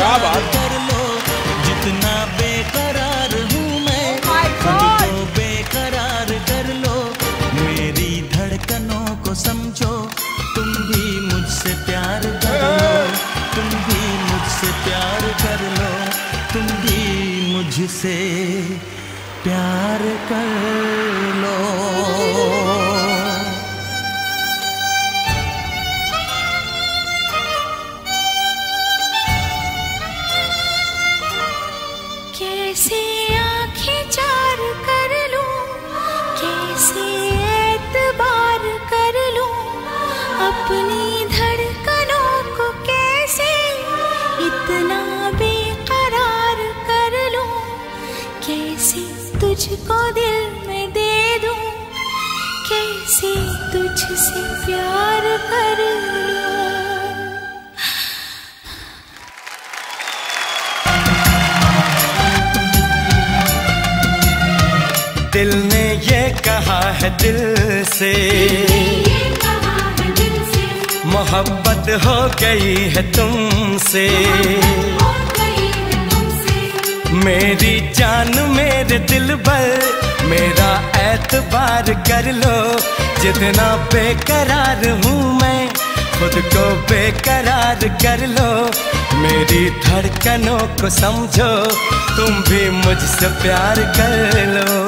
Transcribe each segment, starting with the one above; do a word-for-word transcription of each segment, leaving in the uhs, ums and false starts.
प्यार कर लो। जितना बेकरार हूँ मैं, खुद को बेकरार कर लो। मेरी धड़कनों को समझो, तुम भी मुझसे प्यार कर लो। तुम भी मुझसे प्यार कर लो। तुम भी मुझसे प्यार कर लो। कैसे आंखें चार कर लूं, कैसे एतबार कर लूं, अपनी धड़कनों को कैसे इतना बेकरार कर लूं, कैसे तुझको दिल में दे दूं, कैसे तुझसे प्यार कर लूं। दिल ने ये कहा है दिल से, मोहब्बत हो गई है तुमसे। मेरी जान मेरे दिल पर मेरा एतबार कर लो। जितना बेकरार हूँ मैं, खुद को बेकरार कर लो। मेरी धड़कनों को समझो, तुम भी मुझसे प्यार कर लो।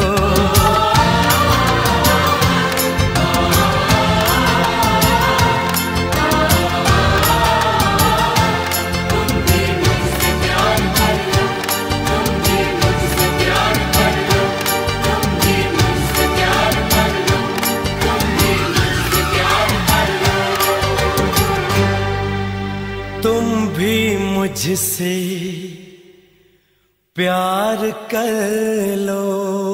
तुम भी मुझसे प्यार कर लो।